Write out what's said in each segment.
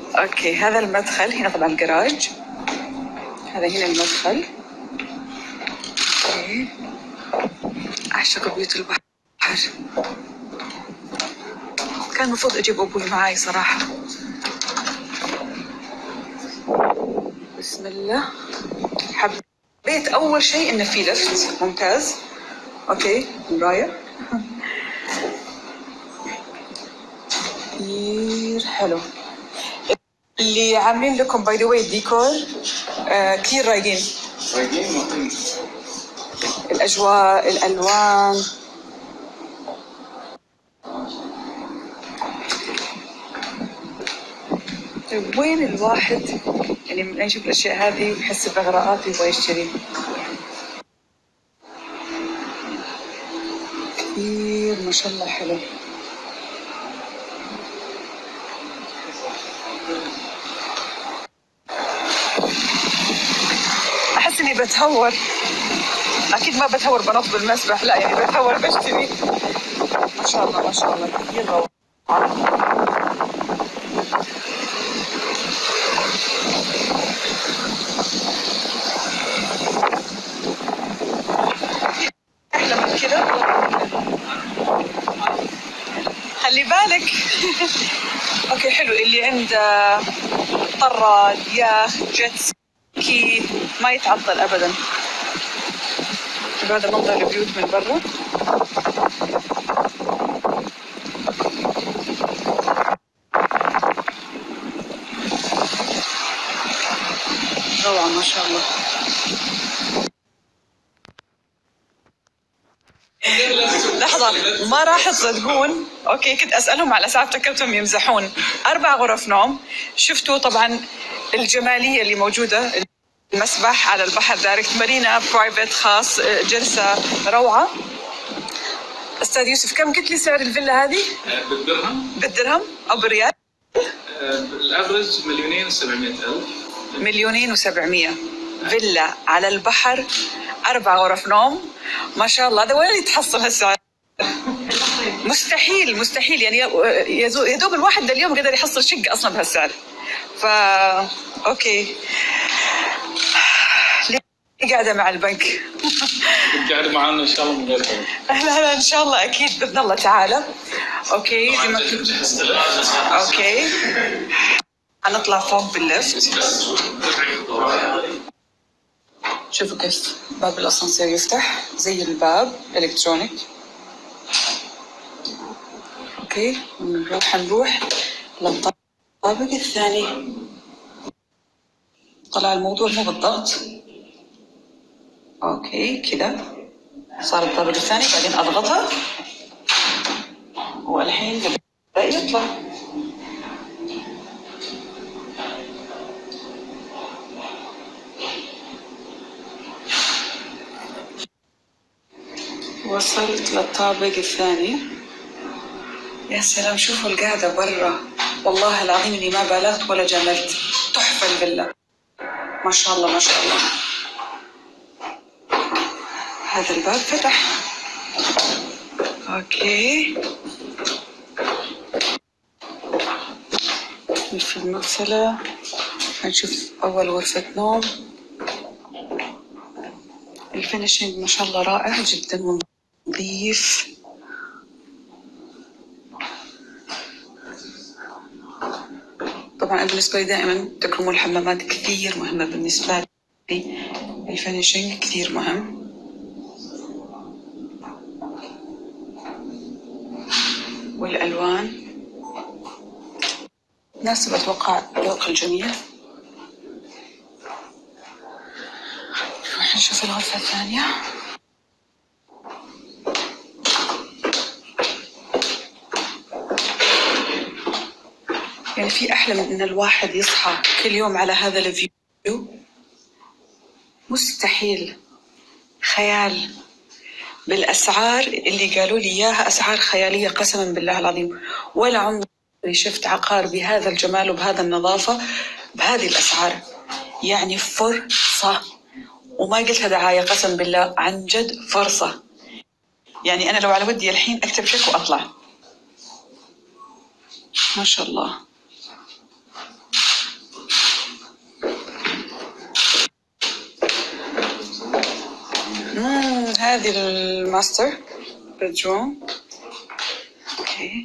اوكي هذا المدخل، هنا طبعا الجراج، هذا هنا المدخل. اوكي اعشق بيوت البحر. كان المفروض اجيب ابوي معاي صراحة. بسم الله. حبيت اول شيء انه في لفت ممتاز. اوكي مراية كثير حلو. اللي عاملين لكم باي ذا واي الديكور كثير رايقين. الاجواء، الالوان. طيب وين الواحد يعني من يشوف الاشياء هذه ويحس باغراءات ويبغى يشتري؟ كثير ما شاء الله حلو. احس اني بتهور. اكيد ما بتهور بنط بالمسبح، لا يعني بتهور بشتري. ما شاء الله ما شاء الله كثير روعة. احلى من كذا خلي بالك. اوكي حلو. اللي عنده طراد، ياخ، جيت سكي ما يتعطل ابدا. هذا منظر البيوت من برا. روعة ما شاء الله. لحظة ما راح تصدقون. اوكي كنت اسألهم على الاسعار افتكرتهم يمزحون. 4 غرف نوم. شفتوا طبعا الجمالية اللي موجودة، المسبح على البحر دايركت، مارينا برايفت خاص، جلسة روعة. استاذ يوسف كم قلت لي سعر الفيلا هذه؟ بالدرهم. بالدرهم او بالريال؟ الافرج 2,700,000. 2,700,000 فيلا على البحر، 4 غرف نوم. ما شاء الله. هذا وين يتحصل هالسعر؟ مستحيل مستحيل يعني. يا دوب الواحد ده اليوم قدر يحصل شقة اصلا بهالسعر. اوكي قاعدة مع البنك. قاعدة معنا ان شاء الله من غير بنك. لا ان شاء الله اكيد باذن الله تعالى. اوكي اوكي هنطلع فوق باللفت. شوفوا كيف باب الاسانسير يفتح زي الباب الكترونيك. اوكي نروح للطابق الثاني. طلع الموضوع مو بالضغط. اوكي كذا صار الطابق الثاني، بعدين اضغطها والحين بدأ يطلع. وصلت للطابق الثاني. يا سلام شوفوا القعدة برا، والله العظيم اني ما بالغت ولا جملت. تحفة الفيلا ما شاء الله ما شاء الله. هذا الباب فتح. اوكي في المغسلة هنشوف اول غرفة نوم. الفينيشنج ما شاء الله رائع جدا ونظيف. طبعا بالنسبة لي دائما تكرموا الحمامات كثير مهمة بالنسبة لي. الفينيشنج كثير مهم. والألوان تناسب أتوقع ذوق الجميع. نروح نشوف الغرفة الثانية. يعني في أحلى من إن الواحد يصحى كل يوم على هذا الفيو؟ مستحيل. خيال. بالأسعار اللي قالوا لي إياها أسعار خيالية قسما بالله العظيم. ولا عمري شفت عقار بهذا الجمال وبهذا النظافة بهذه الأسعار. يعني فرصة، وما قلتها دعاية قسم بالله، عن جد فرصة. يعني أنا لو على ودي الحين أكتب شيك وأطلع. ما شاء الله هذه الماستر بدروم. اوكي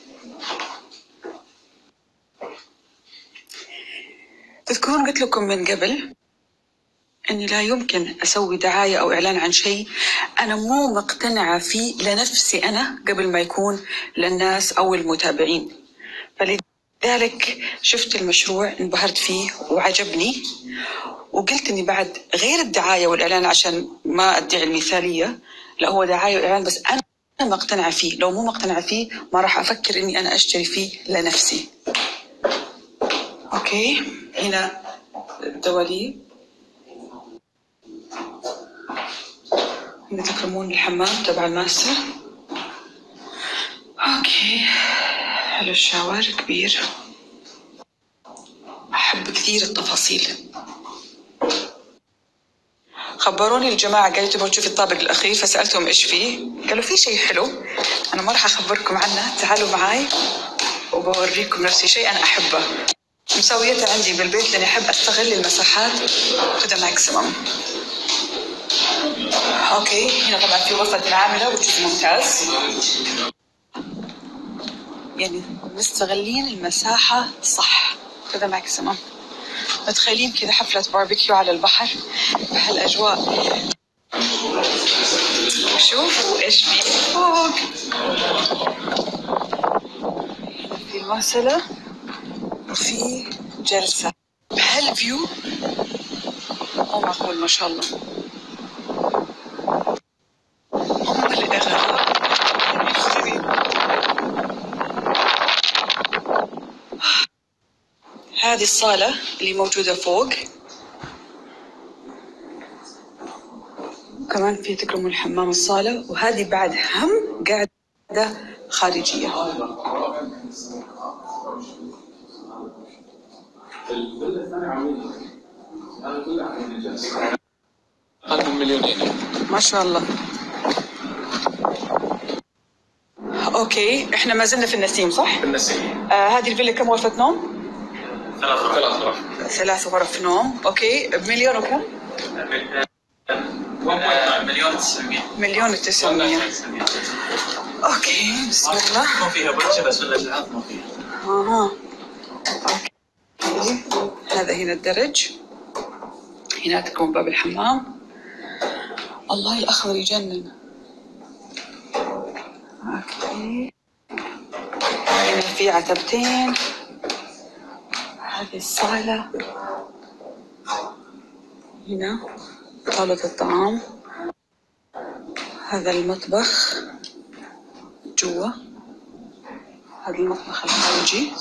تذكرون قلت لكم من قبل اني لا يمكن اسوي دعاية او اعلان عن شيء انا مو مقتنعة فيه لنفسي انا قبل ما يكون للناس او المتابعين. فلذلك شفت المشروع انبهرت فيه وعجبني، وقلت اني بعد غير الدعاية والاعلان عشان ما ادعي المثالية، لا هو دعاية واعلان بس انا مقتنعة فيه، لو مو مقتنعة فيه ما راح افكر اني انا اشتري فيه لنفسي. اوكي هنا الدواليب، هنا تكرمون الحمام تبع الماستر. اوكي حلو الشاور كبير، احب كثير التفاصيل. خبروني الجماعة قالوا تبغوا تشوفي الطابق الأخير، فسألتهم إيش فيه، قالوا في شيء حلو أنا ما راح أخبركم عنه، تعالوا معاي وبوريكم نفسي شيء أنا أحبه مسويته عندي بالبيت لأني أحب أستغل المساحات to the maximum. أوكي هنا طبعا في غرفة العاملة وجزء ممتاز، يعني مستغلين المساحة صح to the maximum. متخيلين كذا حفلة باربيكيو على البحر بهالأجواء. شوفوا إيش في فوق، في المغسلة وفي جلسة بهالفيو، مو معقول ما شاء الله. هم اللي أغلى هذه الصالة اللي موجودة فوق، كمان في تكرموا الحمام الصالة، وهذه بعد هم قاعدة خارجية. أقل من مليونين ما شاء الله. اوكي احنا ما زلنا في النسيم صح؟ في النسيم. هذه الفيلا كم غرفة نوم؟ 3 غرف نوم. اوكي بمليون وكم؟ 1,900,000. اوكي بسم الله. ما فيها برشة بس الأسعار ما فيها. اوكي هذا هنا الدرج، هنا تكون باب الحمام. الله الأخضر يجنن. اوكي هنا في عتبتين، هذه الصالة، هنا طاولة الطعام، هذا المطبخ جوا، هذا المطبخ الخارجي.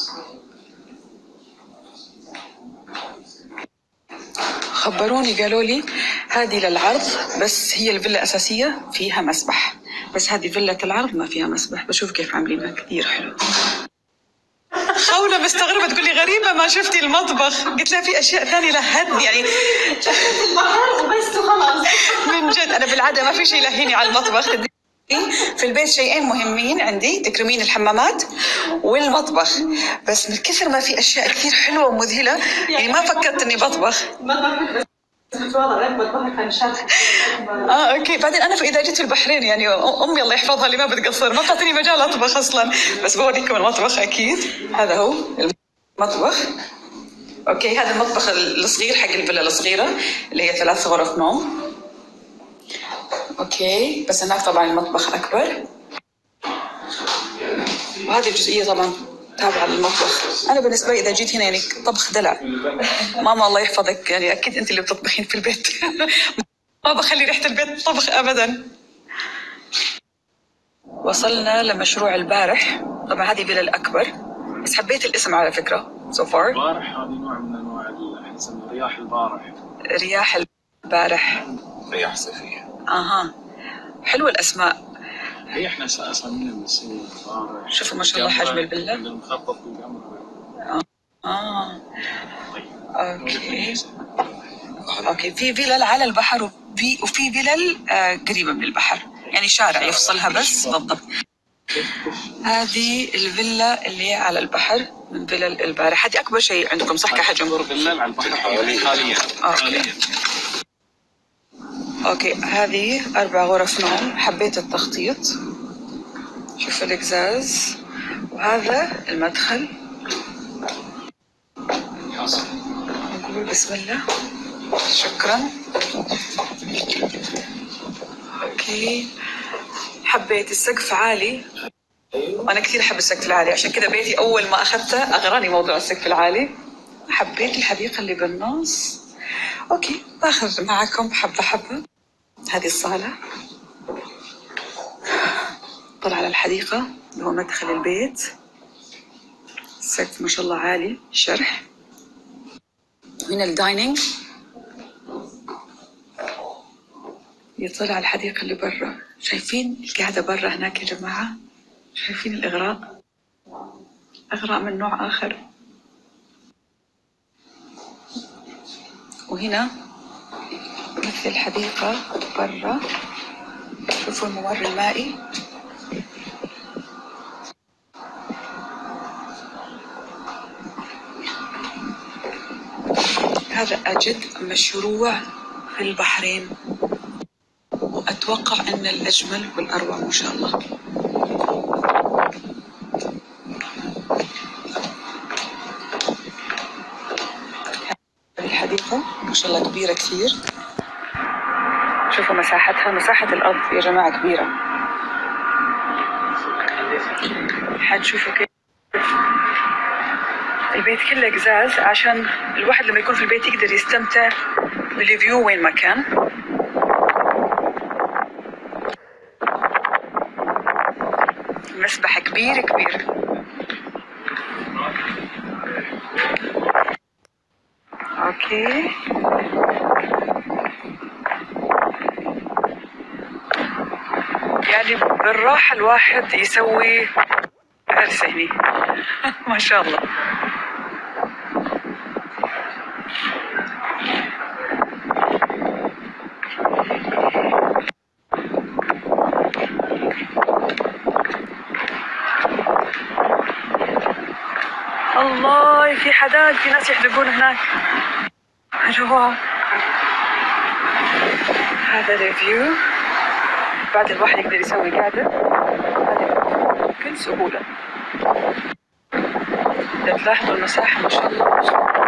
خبروني قالوا لي هذه للعرض بس هي الفيلا أساسية فيها مسبح، بس هذه فيلا العرض ما فيها مسبح. بشوف كيف عاملينها كثير حلو. خولة مستغربة تقول لي غريبة ما شفتي المطبخ، قلت لها في أشياء ثانية لهتني يعني شفت البحر وبس وخلاص. من جد أنا بالعادة ما في شيء يلهيني على المطبخ. في البيت شيئين مهمين عندي، تكرمين الحمامات والمطبخ، بس من كثر ما في أشياء كثير حلوة ومذهلة يعني ما فكرت إني بطبخ. اوكي بعدين انا اذا جيت في البحرين يعني امي الله يحفظها اللي ما بتقصر ما بتعطيني مجال اطبخ اصلا، بس بوريكم المطبخ اكيد. هذا هو المطبخ. اوكي هذا المطبخ الصغير حق الفيلا الصغيره اللي هي 3 غرف نوم. اوكي بس هناك طبعا المطبخ اكبر، وهذه الجزئيه طبعا تابعة للمطبخ. أنا بالنسبة لي إذا جيت هنا يعني طبخ دلع. ماما الله يحفظك يعني أكيد أنت اللي بتطبخين في البيت. ما بخلي ريحة البيت طبخ أبدا. وصلنا لمشروع البارح، طبعا هذه فيلا الأكبر بس حبيت الاسم على فكرة so far. البارح هذه نوع من أنواع احنا نسميه رياح البارح. رياح البارح. رياح صيفية. حلوة الأسماء. هي احنا اسامينا بنسوي البارح. شوفوا ما شاء الله حجم الفيلا. المخطط بالقمر. اوكي في فيلل على البحر وفي فيلل قريبة من البحر يعني شارع يفصلها بس بالضبط. هذه الفيلا اللي على البحر من فيلل البارح، هذه أكبر شيء عندكم صح كحجم؟ فيلا على البحر حاليا. اوكي، هذه 4 غرف نوم. حبيت التخطيط، شوفوا القزاز، وهذا المدخل. نقول بسم الله. شكرا. اوكي، حبيت السقف عالي، وانا كثير احب السقف العالي، عشان كذا بيتي اول ما اخذته اغراني موضوع السقف العالي. حبيت الحديقة اللي بالنص. اوكي، باخذ معكم حبة حبة. هذه الصالة، طلع على الحديقة اللي هو مدخل البيت. السقف ما شاء الله عالي، شرح. هنا الدايننج يطلع على الحديقة اللي برا. شايفين القاعدة برا هناك يا جماعة؟ شايفين الإغراء؟ إغراء من نوع آخر. وهنا مثل الحديقة برا، شوفوا الممر المائي. هذا أجد مشروع في البحرين، وأتوقع أن الأجمل والأروع ما شاء الله. هذه الحديقة ما شاء الله كبيرة كثير. شوفوا مساحتها، مساحة الأرض يا جماعة كبيرة. حتشوفوا كيف البيت كله قزاز، عشان الواحد لما يكون في البيت يقدر يستمتع بالفيو وين ما كان. مسبح كبير كبير. اوكي، يعني بالراحة الواحد يسوي عرس هني. ما شاء الله. الله، في حداد، في ناس يحدقون هناك. جوا هذا الفيو، بعد الواحد يقدر يسوي قاعدة بكل سهولة. إذا تلاحظوا المساحة ما شاء الله.